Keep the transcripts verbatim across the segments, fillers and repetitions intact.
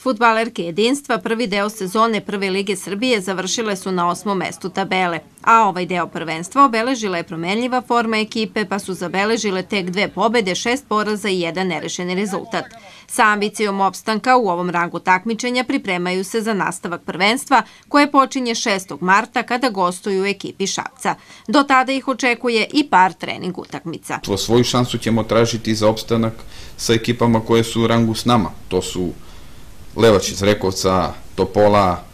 Fudbalerke Jedinstva prvi deo sezone Prve lige Srbije završile su na osmom mestu tabele, a ovaj deo prvenstva obeležila je promenljiva forma ekipe, pa su zabeležile tek dve pobede, šest poraza i jedan nerešeni rezultat. Sa ambicijom opstanka u ovom rangu takmičenja pripremaju se za nastavak prvenstva, koje počinje šestog marta kada gostuju u ekipi Šapca. Do tada ih očekuje i par trening utakmica. Svoju šansu ćemo tražiti za opstanak sa ekipama koje su u rangu s nama. To su Levač iz Rekovca, Topola,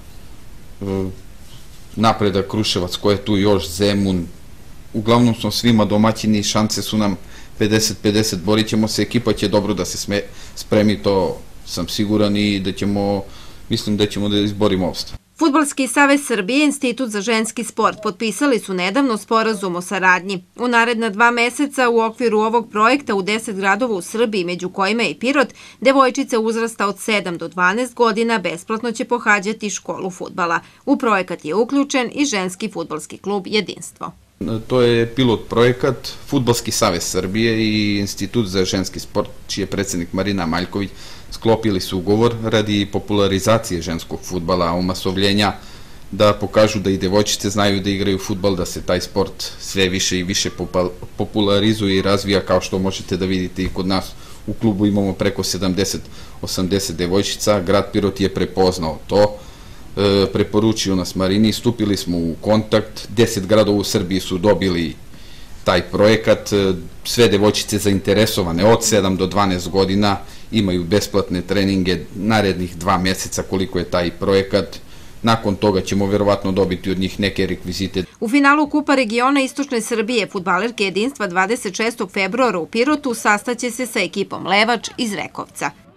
Napredak Kruševac, ko je tu još, Zemun. Uglavnom smo svima domaćini, šanse su nam pedeset pedeset, borit ćemo se, ekipa će dobro da se spremi, to sam siguran i da ćemo, mislim da ćemo da izborimo opstanak. Fudbalski savez Srbije i Institut za ženski sport potpisali su nedavno sporazum o saradnji. U naredna dva meseca u okviru ovog projekta u deset gradova u Srbiji, među kojima je i Pirot, devojčice uzrasta od sedam do dvanaest godina besplatno će pohađati školu fudbala. U projekat je uključen i ženski fudbalski klub Jedinstvo. To je pilot projekat Fudbalski savez Srbije i Institut za ženski sport, čiji je predsednik Marina Maljković, sklopili su ugovor radi popularizacije ženskog fudbala, umasovljenja, da pokažu da i devojčice znaju da igraju fudbal, da se taj sport sve više i više popularizuje i razvija, kao što možete da vidite i kod nas u klubu imamo preko sedamdeset osamdeset devojčica. Grad Pirot je prepoznao to, preporučio nas Marini, stupili smo u kontakt, deset gradova u Srbiji su dobili taj projekat, sve devojčice zainteresovane od sedam do dvanaest godina imaju besplatne treninge narednih dva meseca koliko je taj projekat. Nakon toga ćemo verovatno dobiti od njih neke rekvizite. U finalu Kupa regiona Istočne Srbije fudbalerke Jedinstva dvadeset šestog februara u Pirotu sastaće se sa ekipom Levač iz Rekovca.